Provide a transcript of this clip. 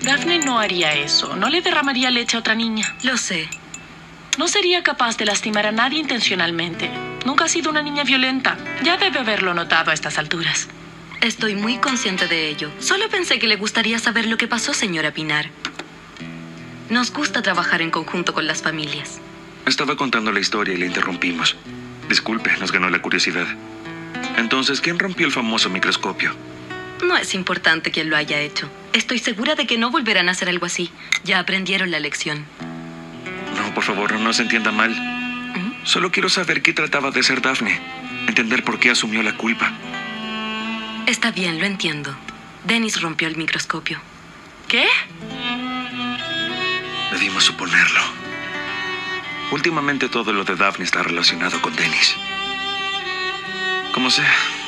Daphne no haría eso. No le derramaría leche a otra niña. Lo sé. No sería capaz de lastimar a nadie intencionalmente. Nunca ha sido una niña violenta. Ya debe haberlo notado a estas alturas. Estoy muy consciente de ello. Solo pensé que le gustaría saber lo que pasó, señora Pinar. Nos gusta trabajar en conjunto con las familias. Estaba contando la historia y le interrumpimos. Disculpe, nos ganó la curiosidad. Entonces, ¿quién rompió el famoso microscopio? No es importante quién lo haya hecho. Estoy segura de que no volverán a hacer algo así. Ya aprendieron la lección. No, por favor, no se entienda mal. Solo quiero saber qué trataba de hacer Daphne. Entender por qué asumió la culpa. Está bien, lo entiendo. Dennis rompió el microscopio. ¿Qué? Debimos suponerlo. Últimamente todo lo de Daphne está relacionado con Dennis. Como sea,